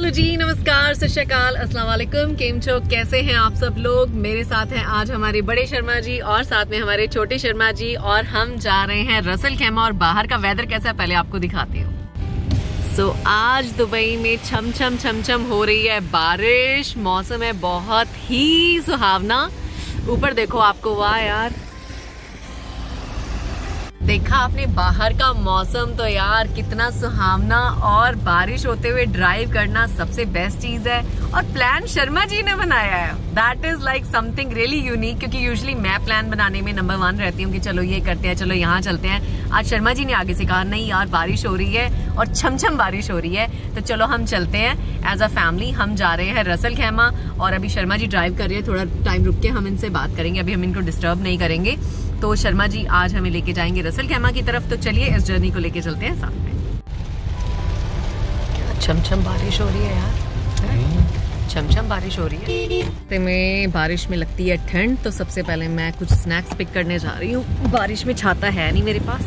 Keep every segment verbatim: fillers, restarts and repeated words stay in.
Hello जी, नमस्कार, सत श्री अकाल, अस्सलाम वालेकुम। केम छो, कैसे हैं आप सब लोग। मेरे साथ हैं आज हमारे बड़े शर्मा जी और साथ में हमारे छोटे शर्मा जी, और हम जा रहे हैं रसल खेमा। और बाहर का वेदर कैसा है पहले आपको दिखाती हूँ। सो so, आज दुबई में छम छम छम छम हो रही है बारिश, मौसम है बहुत ही सुहावना। ऊपर देखो आपको, वाह यार, देखा आपने बाहर का मौसम तो यार कितना सुहावना, और बारिश होते हुए ड्राइव करना सबसे बेस्ट चीज है। और प्लान शर्मा जी ने बनाया है, that is like something really unique, क्योंकि यूजुअली मैं प्लान बनाने में नंबर वन रहती हूँ कि चलो ये करते हैं, चलो यहाँ चलते हैं। आज शर्मा जी ने आगे से कहा नहीं यार बारिश हो रही है और छम छम बारिश हो रही है, तो चलो हम चलते हैं। एज अ फैमिली हम जा रहे हैं रसल खेमा, और अभी शर्मा जी ड्राइव कर रही है। थोड़ा टाइम रुक के हम इनसे बात करेंगे, अभी हम इनको डिस्टर्ब नहीं करेंगे। तो शर्मा जी आज हमें लेके जाएंगे रसल खेमा की तरफ, तो चलिए इस जर्नी को लेके चलते हैं साथ में। छमछम बारिश हो रही है यार, छमछम बारिश हो रही है। तो में बारिश में लगती है ठंड, तो सबसे पहले मैं कुछ स्नैक्स पिक करने जा रही हूँ। बारिश में छाता है नहीं मेरे पास,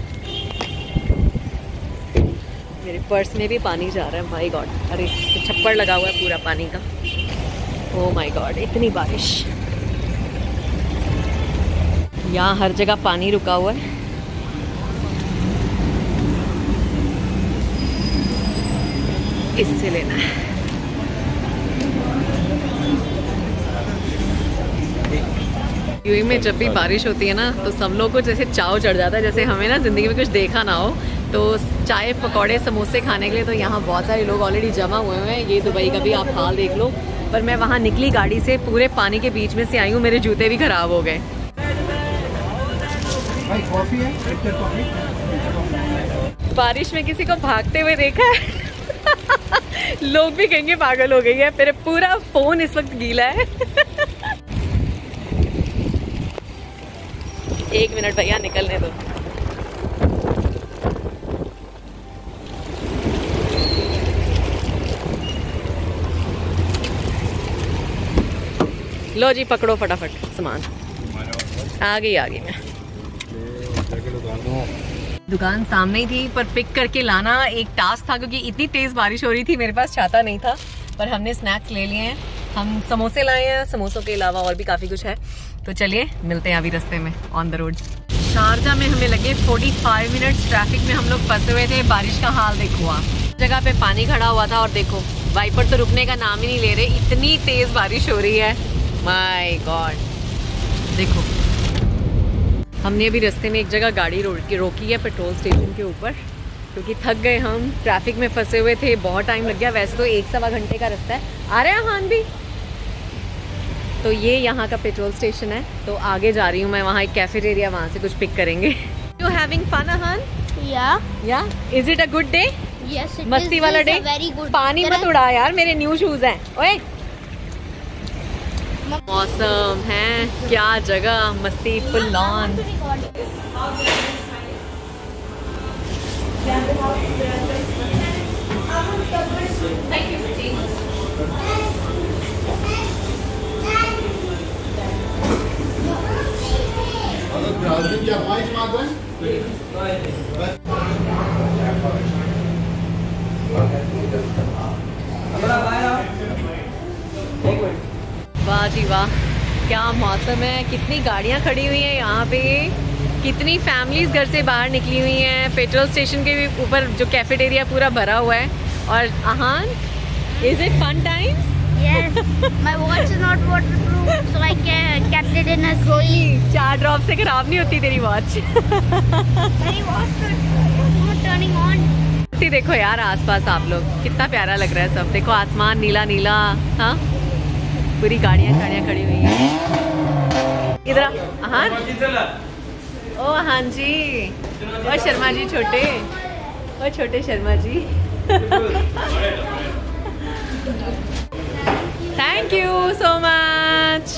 मेरे पर्स में भी पानी जा रहा है। माय गॉड, अरे छप्पड़ लगा हुआ है पूरा पानी का। ओ माय गॉड, इतनी बारिश, यहाँ हर जगह पानी रुका हुआ है। इससे लेना है। यूएई में जब भी बारिश होती है ना, तो सब लोगों को जैसे चाव चढ़ जाता है, जैसे हमें ना जिंदगी में कुछ देखा ना हो। तो चाय पकौड़े समोसे खाने के लिए तो यहाँ बहुत सारे लोग ऑलरेडी जमा हुए हैं। ये दुबई का भी आप हाल देख लो। पर मैं वहाँ निकली गाड़ी से, पूरे पानी के बीच में से आई हूँ, मेरे जूते भी खराब हो गए। कॉफी है, कॉफी। बारिश में किसी को भागते हुए देखा है लोग भी कहेंगे पागल हो गई है। मेरे पूरा फोन इस वक्त गीला है एक मिनट भैया, निकलने दो। लो जी, पकड़ो फटाफट सामान। आ गई आ गई मैं। दुकान सामने ही थी, पर पिक करके लाना एक टास्क था, क्योंकि इतनी तेज बारिश हो रही थी। मेरे पास छाता नहीं था, पर हमने स्नैक्स ले लिए हैं। हम समोसे लाए हैं, समोसों के अलावा और भी काफी कुछ है। तो चलिए मिलते हैं अभी रास्ते में ऑन द रोड। शारजा में हमें लगे पैंतालीस मिनट्स, ट्रैफिक में हम लोग फंसे हुए थे। बारिश का हाल देखो आप, जगह पे पानी खड़ा हुआ था, और देखो वाइपर तो रुकने का नाम ही नहीं ले रहे, इतनी तेज बारिश हो रही है। माय गॉड, देखो हमने अभी रास्ते में एक जगह गाड़ी रोकी रोकी है, पेट्रोल स्टेशन के ऊपर, क्योंकि थक गए हम, ट्रैफिक में फंसे हुए थे, बहुत टाइम लग गया। वैसे तो एक सवा घंटे का रास्ता है। आ रहे हैं हान भी। तो ये यहाँ का पेट्रोल स्टेशन है, तो आगे जा रही हूँ मैं, वहाँ एक कैफेटेरिया, वहाँ से कुछ पिक करेंगे। यू हैविंग फन हान? Yeah yeah is it a good day? Yes, मस्ती वाला डे। पानी मत उड़ा यार, मेरे न्यू शूज हैं। ओए, मौसम है, क्या जगह, मस्ती फुल ऑन। वाह जी वाह, क्या मौसम है, कितनी गाड़ियाँ खड़ी हुई हैं यहाँ पे, कितनी फैमिलीज घर से बाहर निकली हुई हैं। पेट्रोल स्टेशन के ऊपर जो कैफेटेरिया पूरा भरा हुआ है। और Aahan, is it fun times? Yes, my watch is not waterproof, so I kept it in a sea. चार ड्रॉप से खराब नहीं होती तेरी वॉच। मेरी watch not turning on. देखो यार आसपास आप लोग, कितना प्यारा लग रहा है सब। देखो आसमान नीला नीला, हाँ, पूरी गाड़ियाँ गाड़ियाँ खड़ी हुई हैं। इधर हाँ, ओ हाँ जी, और शर्मा जी छोटे, और छोटे Sharma ji. Thank you so much.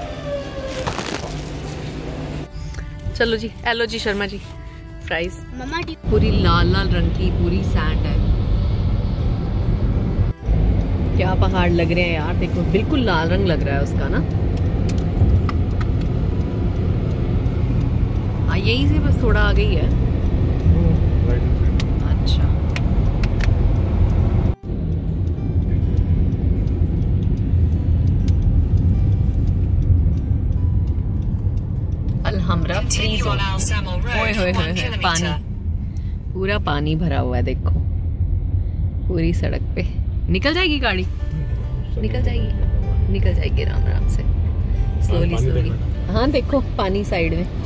चलो जी, हेलो जी शर्मा जी, फ्राइज। मम्मा पूरी लाल लाल रंग की पूरी सैंड है। क्या पहाड़ लग रहे हैं यार, देखो बिल्कुल लाल रंग लग रहा है उसका ना। हाँ यहीं से बस थोड़ा आ गई है। अच्छा ओए होए होए, पानी, पूरा पानी भरा हुआ है देखो पूरी सड़क पे। निकल जाएगी गाड़ी, निकल जाएगी, निकल जाएगी आराम आराम से, स्लोली स्लोली। हाँ देखो पानी साइड में।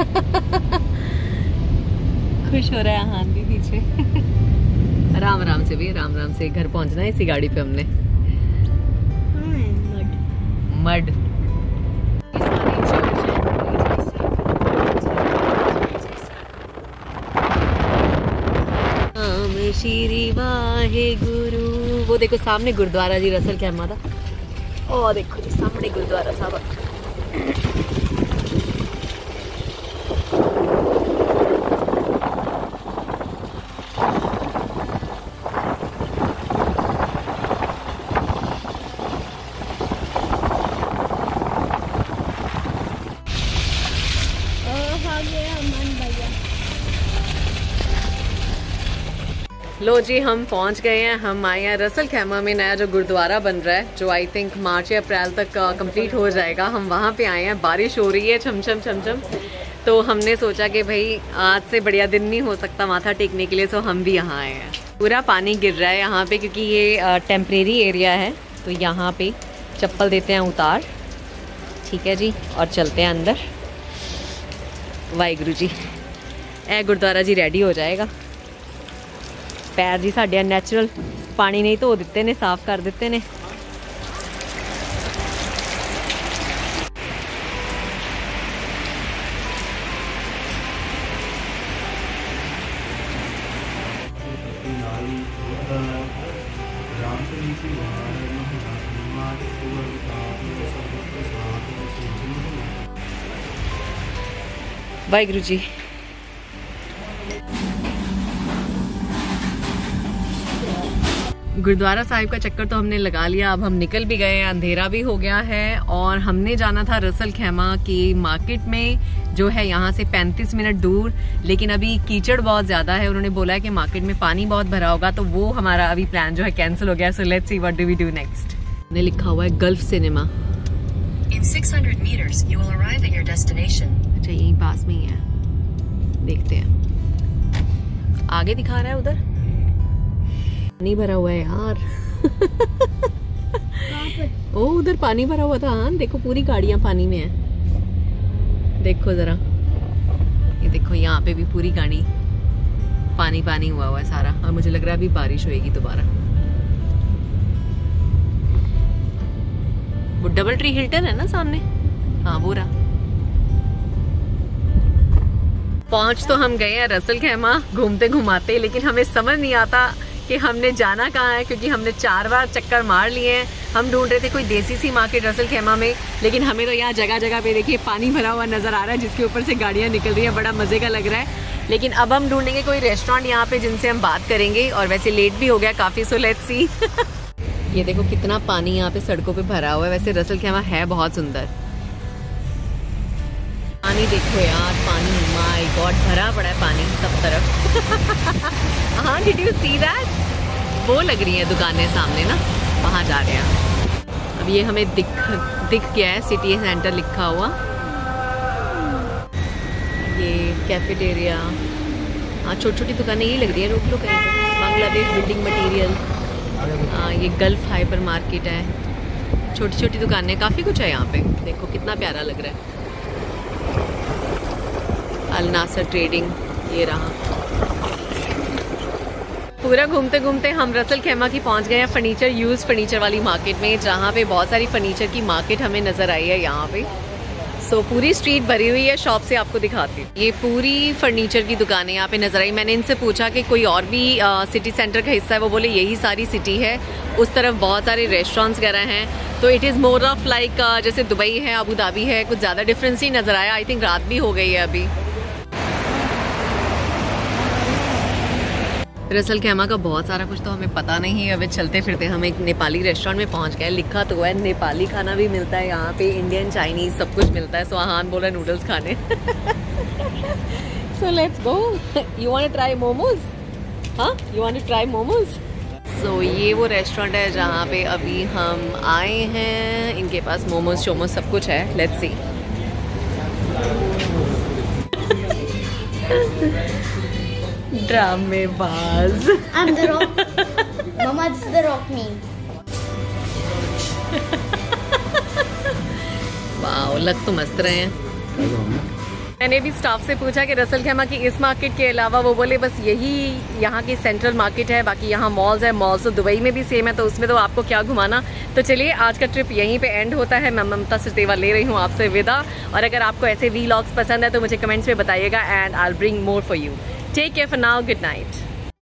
खुश हो रहा है हाथ भी पीछे। आराम आराम से भी, आराम आराम से घर पहुंचना है इसी गाड़ी पे हमने। मड श्री वाहे गुरु। वो देखो सामने गुरुद्वारा जी रसल खैमा था। ओ देखो जी सामने गुरुद्वारा साहब। लो जी हम पहुंच गए हैं। हम आए हैं रसल खैमा में, नया जो गुरुद्वारा बन रहा है जो आई थिंक मार्च या अप्रैल तक कंप्लीट हो जाएगा। हम वहाँ पे आए हैं। बारिश हो रही है छम छम छम छम, तो हमने सोचा कि भाई आज से बढ़िया दिन नहीं हो सकता माथा टेकने के लिए, तो हम भी यहाँ आए हैं। पूरा पानी गिर रहा है यहाँ पे क्योंकि ये टेम्परेरी एरिया है, तो यहाँ पे चप्पल देते हैं उतार, ठीक है जी, और चलते हैं अंदर। वाहिगुरु जी, ए गुरुद्वारा जी रेडी हो जाएगा। पैर जी साढ़े नैचुरल पानी नहीं धो दिते ने, साफ कर दिते ने। वाहिगुरु जी, गुरुद्वारा साहिब का चक्कर तो हमने लगा लिया। अब हम निकल भी गए, अंधेरा भी हो गया है और हमने जाना था रसल खैमा की मार्केट में जो है यहाँ से पैंतीस मिनट दूर, लेकिन अभी कीचड़ बहुत ज्यादा है। उन्होंने बोला है कि मार्केट में पानी बहुत भरा होगा, तो वो हमारा अभी प्लान जो है कैंसिल हो गया। So let's see what do we do next. ने लिखा हुआ है Gulf cinema. In six hundred meters, you will arrive at your destination. अच्छा यहीं पास में ही है, देखते हैं। आगे दिखा रहा है उधर पानी भरा हुआ है यार। ओ उधर पानी भरा हुआ था। हाँ देखो पूरी गाड़ियां पानी में है, देखो जरा, ये देखो यहाँ पे भी पूरी गाड़ी पानी पानी हुआ हुआ है सारा। और मुझे लग रहा है अभी बारिश होएगी दोबारा। वो डबल ट्री हिल्टन है ना सामने, हाँ वो रहा। पहुंच तो हम गए हैं रसल खैमा घूमते घुमाते, लेकिन हमें समझ नहीं आता कि हमने जाना कहाँ है, क्योंकि हमने चार बार चक्कर मार लिए हैं। हम ढूंढ रहे थे कोई देसी सी मार्केट रसल खैमा में, लेकिन हमें तो यहाँ जगह जगह पे देखिए पानी भरा हुआ नजर आ रहा है, जिसके ऊपर से गाड़ियाँ निकल रही हैं। बड़ा मजे का लग रहा है। लेकिन अब हम ढूंढेंगे कोई रेस्टोरेंट यहाँ पे जिनसे हम बात करेंगे, और वैसे लेट भी हो गया काफी, सो लेट्स सी। ये देखो कितना पानी यहाँ पे सड़कों पे भरा हुआ है। वैसे रसल खैमा है बहुत सुंदर। पानी देखो यार, पानी, माय गॉड, भरा पड़ा है पानी सब तरफ। हाँ डिड यू सी दैट? वो लग रही है दुकानें सामने ना, वहाँ जा रहे हैं। अब ये हमें दिख दिख गया है सिटी सेंटर लिखा हुआ। ये कैफेटेरिया, हाँ छोटी छोटी दुकानें यही लग रही है। रोक लो कहीं पर। बांग्लादेश बिल्डिंग मटेरियल, हाँ ये गल्फ हाइपर मार्केट है। छोटी छोटी दुकानें, काफ़ी कुछ है यहाँ पे। देखो कितना प्यारा लग रहा है। अल नासर ट्रेडिंग, ये रहा। पूरा घूमते घूमते हम रसल खैमा की पहुंच गए हैं फर्नीचर, यूज फर्नीचर वाली मार्केट में, जहाँ पे बहुत सारी फर्नीचर की मार्केट हमें नजर आई है यहाँ पे। सो so, पूरी स्ट्रीट भरी हुई है शॉप से, आपको दिखाती हूँ। ये पूरी फर्नीचर की दुकानें यहाँ पे नजर आई। मैंने इनसे पूछा कि कोई और भी आ, सिटी सेंटर का हिस्सा है, वो बोले यही सारी सिटी है। उस तरफ बहुत सारे रेस्टोरेंट्स वगैरह हैं, तो it is more of like जैसे दुबई है, अबू धाबी है, कुछ ज़्यादा डिफरेंस ही नजर आया। आई थिंक रात भी हो गई है अभी। रसल खैमा का बहुत सारा कुछ तो हमें पता नहीं है। अभी चलते फिरते हम एक नेपाली रेस्टोरेंट में पहुंच गए। लिखा तो है नेपाली खाना भी मिलता है यहाँ पे, इंडियन चाइनीज सब कुछ मिलता है। सो आहान बोला नूडल्स खाने। So let's go. You want to try momos? हाँ you want to try momos? So ये वो रेस्टोरेंट है जहाँ पे अभी हम आए हैं। इनके पास मोमोज शोमोज सब कुछ है। Let's see. ड्रामेबाज। I'm the rock. Mama, this is the rock meme. Wow, लग तो मस्त रहे हैं। मैंने भी स्टाफ से पूछा कि रसल खेमा की इस मार्केट के अलावा, वो बोले बस यही यहाँ की सेंट्रल मार्केट है, बाकी यहाँ मॉल्स है। मॉल्स तो दुबई में भी सेम है, तो उसमें तो आपको क्या घुमाना। तो चलिए आज का ट्रिप यहीं पे एंड होता है। मैं ममता सचदेवा ले रही हूँ आपसे विदा। और अगर आपको ऐसे वीलॉग्स पसंद है तो मुझे कमेंट्स में बताइएगा and I will bring more for you. Take care for now, good night.